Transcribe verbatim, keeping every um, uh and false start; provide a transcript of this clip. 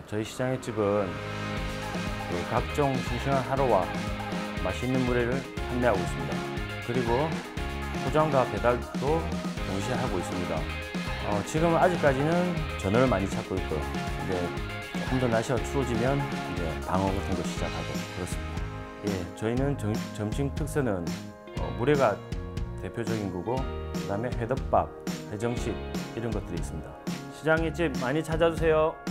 어, 저희 시장의 집은 그 각종 싱싱한 하루와 맛있는 물회를 판매하고 있습니다. 그리고 포장과 배달도 동시에 하고 있습니다. 어, 지금은 아직까지는 전어를 많이 찾고 있고요. 이제 조금 더 날씨가 추워지면 이제 방어 같은 거 시작하고 그렇습니다. 예, 저희는 점, 점심 특선은 어, 물회가 대표적인 거고, 그 다음에 회덮밥, 회정식 이런 것들이 있습니다. 시장의 집 많이 찾아주세요.